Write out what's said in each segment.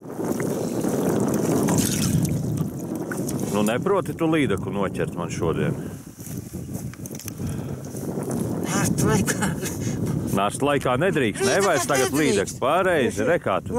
Nu, neproti tu līdaku noķert man šodien? Nāst laikā nedrīkst, nevairs tagad līdaks pareizi, rekā tu.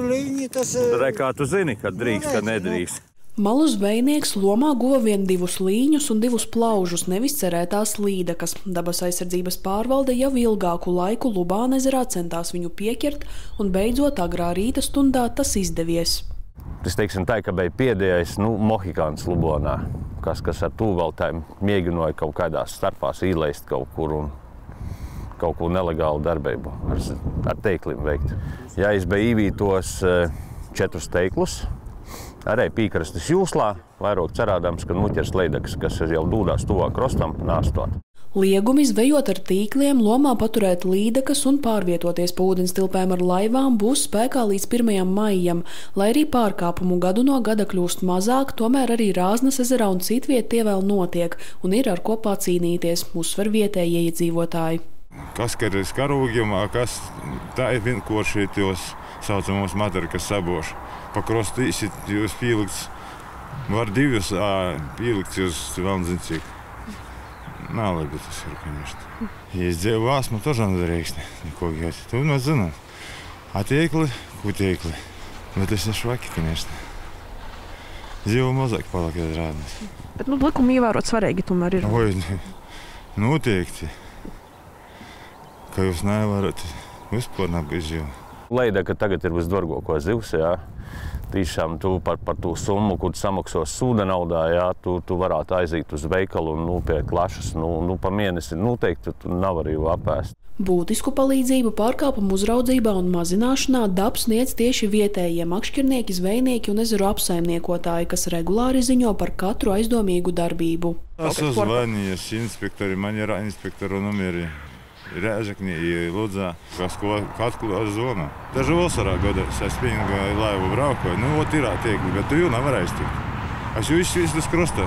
Rekā tu zini, kad drīkst, kad nedrīkst. Malu zvejnieks lomā guva vien 2 līņus un 2 plaužus, nevis cerētās līdakas. Dabas aizsardzības pārvalde jau ilgāku laiku Lubānezerā centās viņu pieķert, un beidzot agrā rīta stundā tas izdevies. Es teiksim tā, ka bija pēdējais mohikāns Lubonā, kas ar tūveltēm mēģināja kaut kādās starpās īleist kaut kur un kaut ko nelegālu darbību ar teiklim veikt. Ja es biju īvītos 4 teiklus, arī pīkrastes jūslā, vairāk cerādams, ka noķers līdakas, kas jau dūdās tuvāk krostam, nāstot. Liegumi zvejot ar tīkliem, lomā paturēt līdakas un pārvietoties pa ūdenstilpēm ar laivām būs spēkā līdz 1. maijam. Lai arī pārkāpumu gadu no gada kļūst mazāk, tomēr arī Rāznas ezerā un citviet tie vēl notiek un ir ar ko cīnīties, uzsver vietējie iedzīvotāji. Kas ir karūgiem, kas tā ir vienkārši tos saucamos materi, kas saboš. Pa krostu jūs pīlikts, var 2 pīlikts jūs vēl nezinu cik. Nav labi tas ir, конечно. Есть девас, мы тоже надо рейксни. Никакой. Тут мы знаем. А тейкли, кутейкли. Но это все шваки, конечно. Dzīvo mazāk palāk Rādnas. Bet likumi ievērot svarīgi tomēr ir. Oi, noteikti. Ka jūs nevarat vispār bezžīvi. Līdaka tagad ir visdārgākā zivs, jā. Tiešām tu par to summu, kur samaksās sūda naudā, jā, tu varētu aiziet uz veikalu un nopirkt lašas. Pa mēnesi noteikti tu nevari jau apēst. Būtisku palīdzību pārkāpumu uzraudzībā un mazināšanā DAB sniedz tieši vietējie makšķernieki, zvejnieki un ezeru apsaimniekotāji, kas regulāri ziņo par katru aizdomīgu darbību. Esmu zvanījis inspektori, man ir inspektoru numeri. Rēžakņi ir Ludzā, kas katru zonu. Daži vasarā gada es spīngu laivu braukoju, ot ir tiekli, bet tu jau nevarēsi tikt. Es jau visu krostā.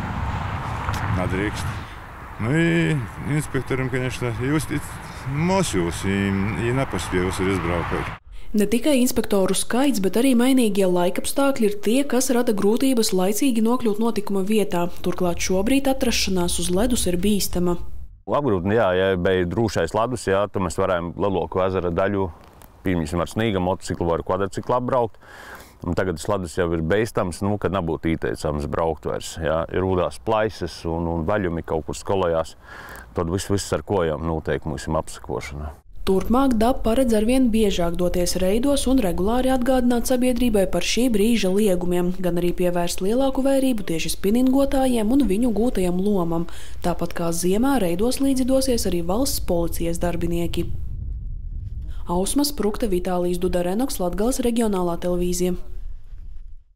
Nadrīkst. Inspektorim, конечно, jūs mosjūs, ja nepaspējus ir izbraukot. Ne tikai inspektoru skaits, bet arī mainīgie laikapstākļi ir tie, kas rada grūtības laicīgi nokļūt notikuma vietā. Turklāt šobrīd atrašanās uz ledus ir bīstama. Apgrūtni, jā, ja bija drūšais ledus, jā, tad mēs varējām lielāko ezera daļu, piemēram, ar snīga motociklu vai kvadrciklu apbraukt. Un tagad tas ledus jau ir beistams, kad nebūtu ieteicams braukt vairs. Jā. Ir ūdās plaisas un vaļumi kaut kur skolojās. Tad viss ar kojām notiek mums apsakošanā. Turpmāk DAB paredz arvien biežāk doties reidos un regulāri atgādināt sabiedrībai par šī brīža liegumiem, gan arī pievērst lielāku vērību tieši spinningotājiem un viņu gūtajam lomam. Tāpat kā ziemā reidos līdzi dosies arī valsts policijas darbinieki. Ausma Sprukte, Vitālijs Dudarenoks, Latgales reģionālā televīzija.